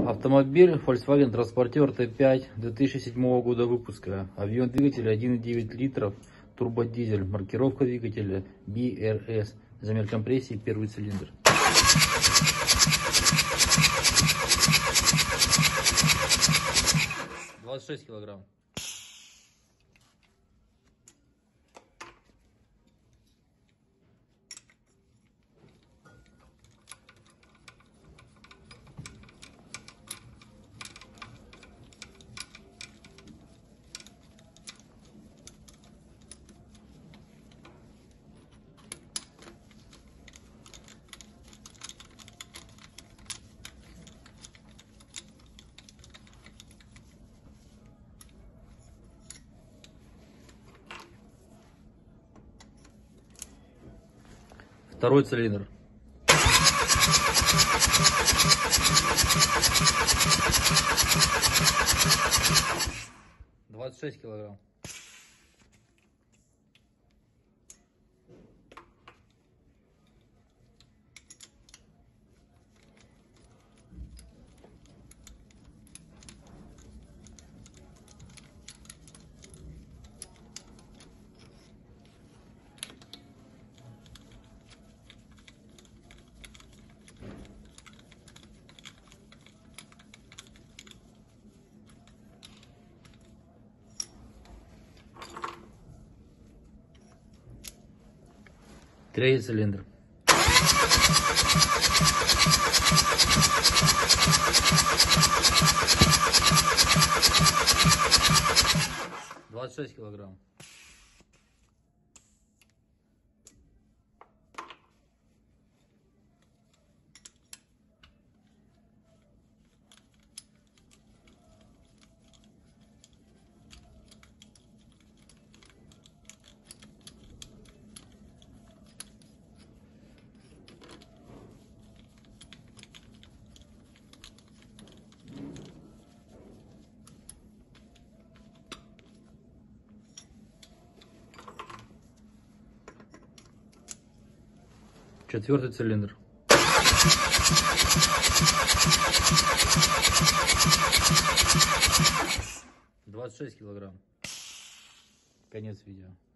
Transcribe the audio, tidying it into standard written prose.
Автомобиль Volkswagen Transporter T5 2007 года выпуска. Объем двигателя 1,9 литров, турбодизель. Маркировка двигателя BRS. Замер компрессии первый цилиндр. — 26 килограмм. Второй цилиндр. — 26 килограмм. Третий цилиндр. — 26 килограмм. Четвертый цилиндр. — 26 килограмм. Конец видео.